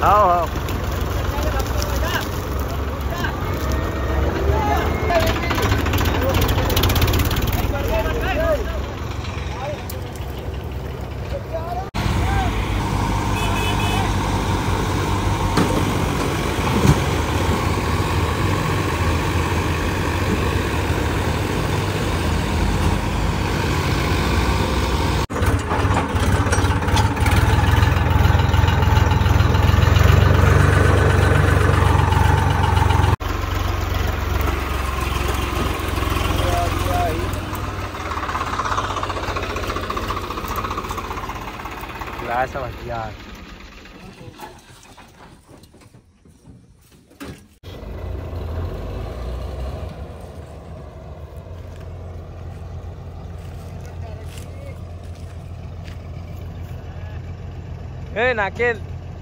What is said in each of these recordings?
आओ आओ। ऐसा यार नाकेल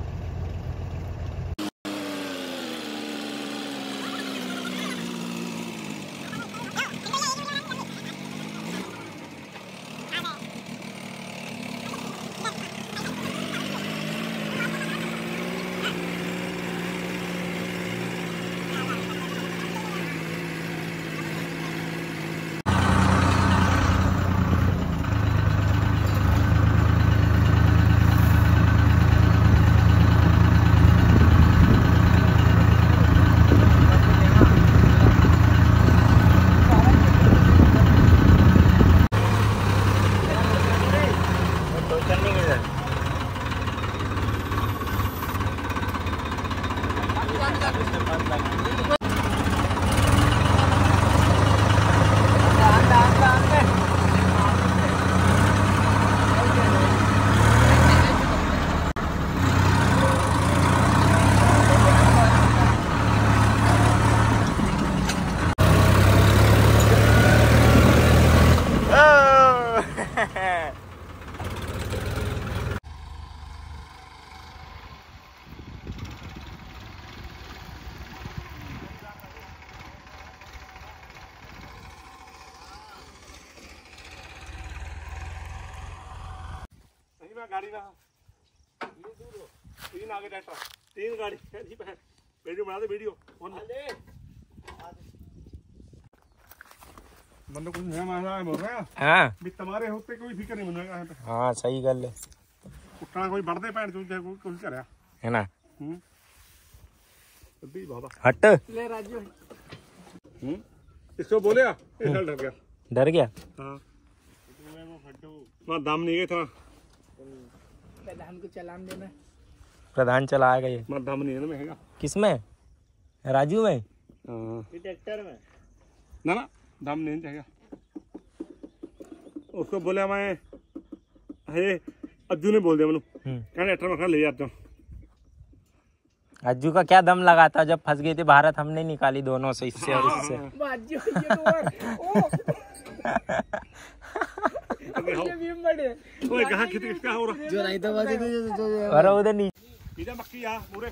गाड़ी ना तीन आगे ट्रैक्टर तीन गाड़ी वीडियो बना दे वीडियो बंदे कुछ नया मामला है बोल रहा है। हां भी तुम्हारे होते कोई फिक्र नहीं बनेगा। हां सही गल है उठना कोई बढ़दे पैण चूं कोई करया है ना। अभी बाबा हट ले राजू इसको बोले ये डर गया। हां मैं दम नहीं गया था प्रधान को चालान देना। प्रधान चलाएगा ये मैं दम नहीं है ना महंगा किसमें राजू में ट्रैक्टर में ना ना दम नहीं चाहिए। उसको बोला मैं अरे अज्जू ने बोल दिया मैंने कहने ट्रैक्टर में खड़ा ले जाता हूँ। अज्जू का क्या दम लगा था जब फंस गई थी भारत हमने निकाली दोनों से इससे और इससे। ओए कहां खेती क्या हो रहा जो नहीं तो बात है और उधर नीचे इधर मक्की आ पूरे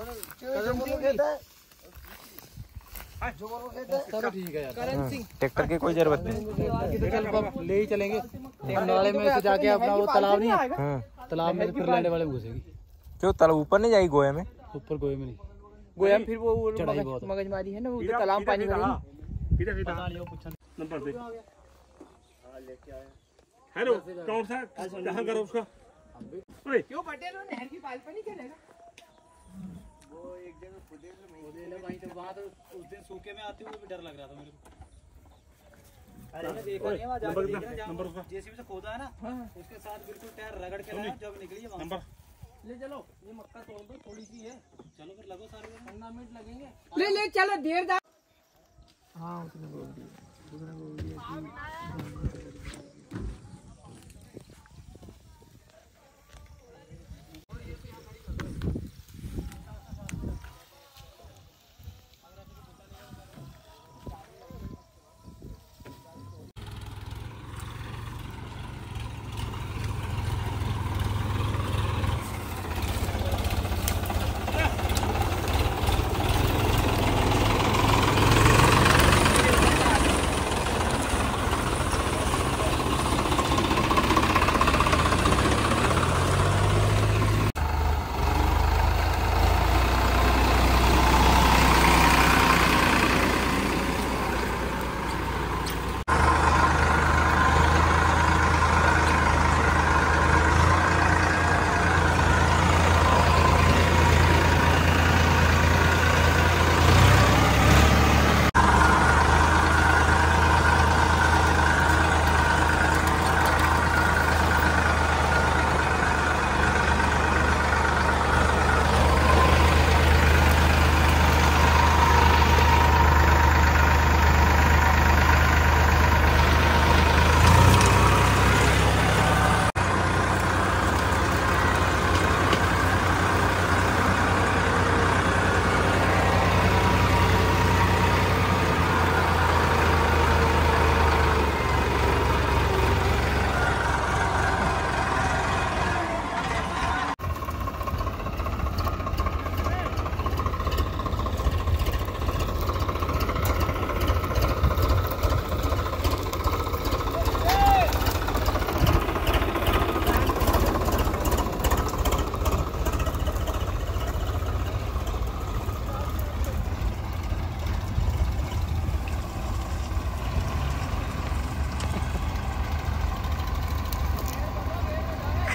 चलो ठीक है यार करण सिंह ट्रैक्टर की कोई जरूरत नहीं चल ले ही चलेंगे नाले में से जाके अपना वो तालाब नहीं है तालाब में फिर लेने वाले घुसेगी। क्यों तालाब ऊपर नहीं जाएगी गोया में? ऊपर गोया में नहीं गोया में फिर वो मगजमारी है ना वो तालाब पानी भरेगी। इधर पता नहीं पूछना नंबर दे लेके आया। हेलो कौन सा कहां करो उसका ओए क्यों पटेल वो नहर की पाल पर नहीं खेलेगा वो एक जगह फुटेल में भाई तो वहां तो उस दिन सूखे में आते हुए भी डर लग रहा था मेरे को। अरे मैंने देखा नहीं वहां जाके देखना जहां जेसीबी से खोदा है ना उसके साथ बिल्कुल टायर रगड़ के लाया जब निकली है वहां नंबर ले चलो ये मक्का तोड़ दो थोड़ी सी है चलो फिर लगो सारे 15 मिनट लगेंगे ले ले चलो देर दा हां उसने बोल दिया दूसरा बोल दिया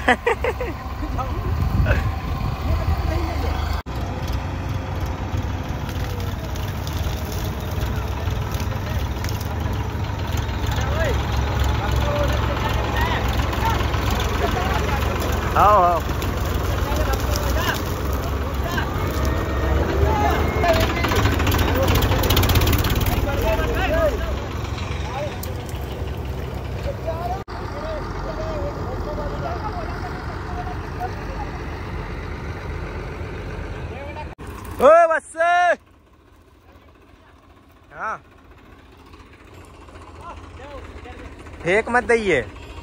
हाँ हाँ ओ बस हाँ फेंक मत दइए।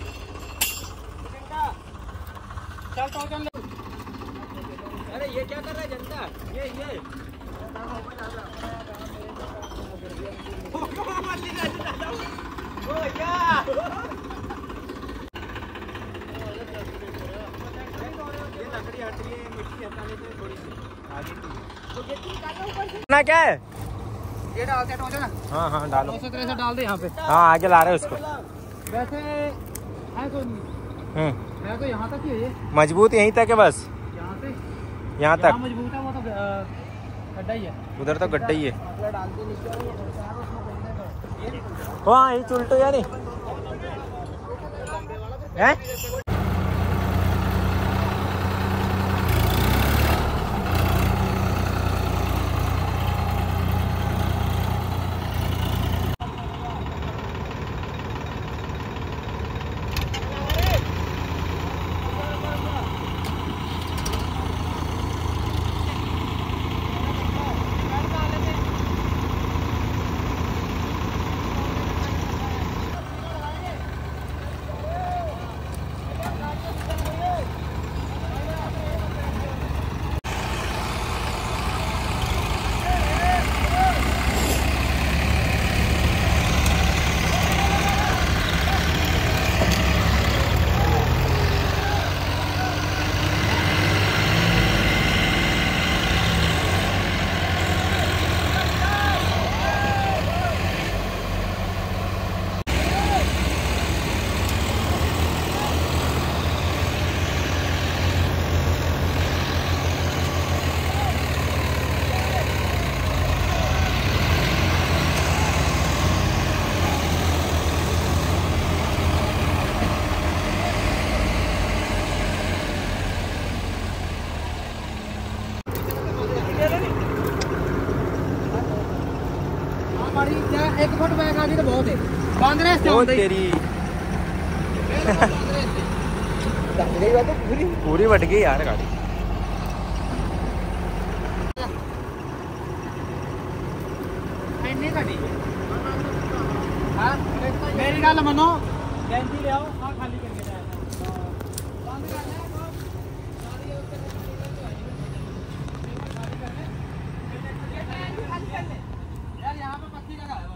अरे ये क्या कर रहा है जनता? ये ओ क्या ये लकड़ी हट रही है, मिट्टी हटा लेते हैं थोड़ी सी आगे की। ना क्या है? ये डाल के टोचो ना। हाँ हाँ डालो। उसी तरह से डाल दे यहाँ पे। हाँ आगे ला रहे उसको। वैसे है तो है तो यहाँ तक ही है ये। मजबूत यहीं तक है बस। यहाँ से यहाँ तक मजबूत है, वो तो गड्ढा ही है। उधर तो गड्ढा ही है। डालते हाँ ये उल्टो या नहीं है? एक फुट बैग आगे तो बहुत है। बांध रहे ओ तेरी पूरी बट गई यार गाड़ी। मेरी गल मनो, कैंची ले आओ, खाली करके जाए। यार यहाँ पे पत्ती लगा है।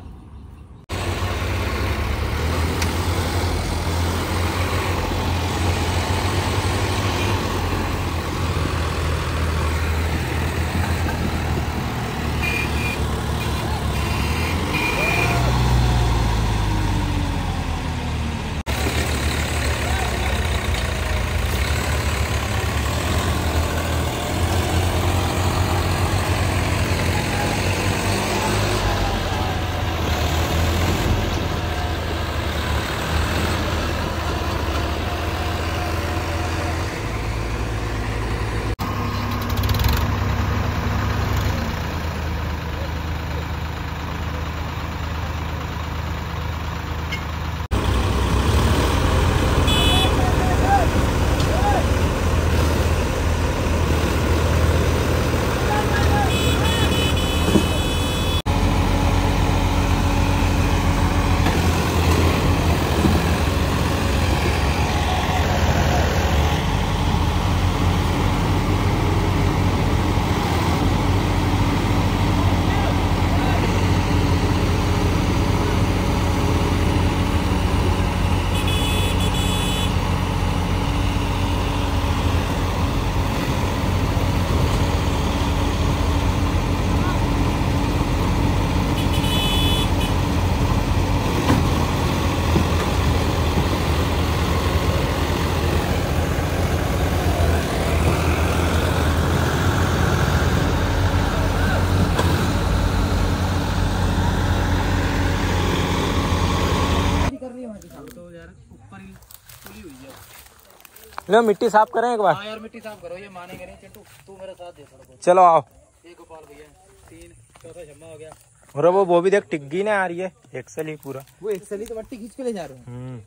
लो मिट्टी साफ करें एक बार। हाँ यार मिट्टी साफ करो, ये मानेंगे नहीं चिंटू, तू मेरा साथ दे थोड़ा बहुत। चलो आओ। एक गोपाल भैया, 3 चौथा शम्मा हो गया। और वो भी देख टिग्गी ना आ रही है एक्सल ही पूरा। वो एक सली तो मट्टी खींच के ले जा रहे हैं।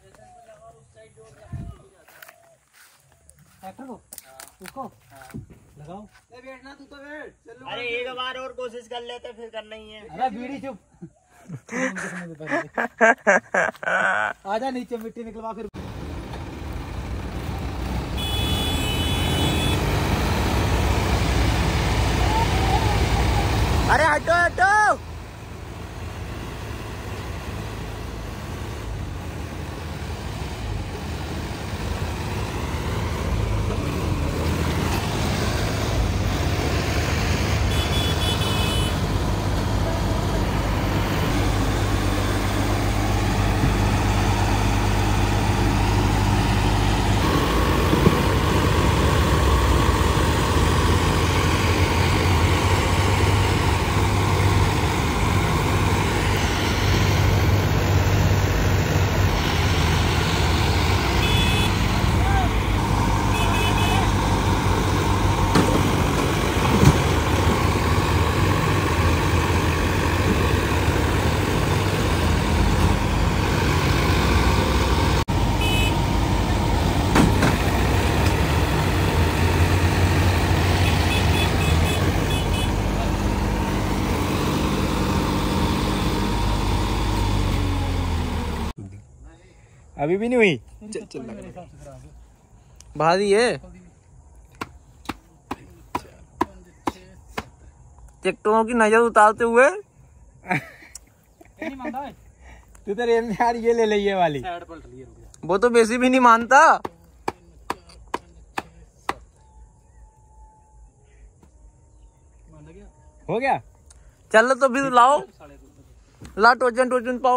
ट्रैक्टर को उसको लगाओ। बैठना तू तो बैठ। चलो अरे एक बार और कोशिश कर लेते फिर करना ही है। अरे बीड़ी चुप। आजा नीचे मिट्टी निकलवा फिर। अरे हटो हटो। अभी भी नहीं हुई। चल भारी है। ट्रैक्टरों की नजर उतारते हुए तू तो रेल में यार ये ले ये वाली। वो तो बेसी भी नहीं मानता। हो गया। चलो तो फिर लाओ, ला टोचन टोचन पाओ।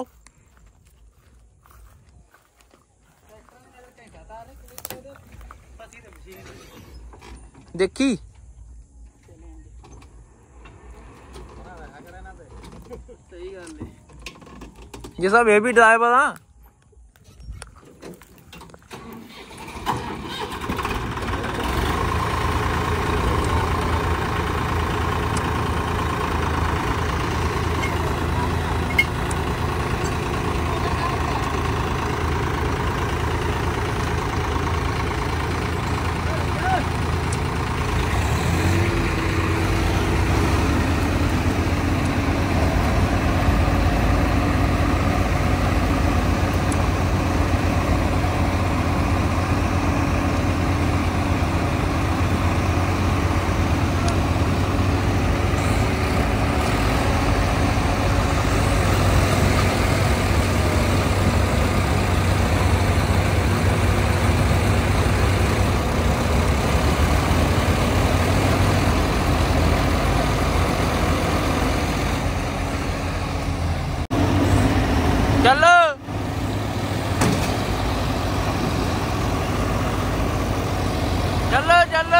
देखी ये सब हेवी ड्राइवर हाँ। चलो चलो चलो।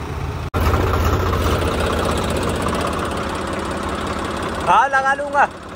हाँ लगा लूंगा।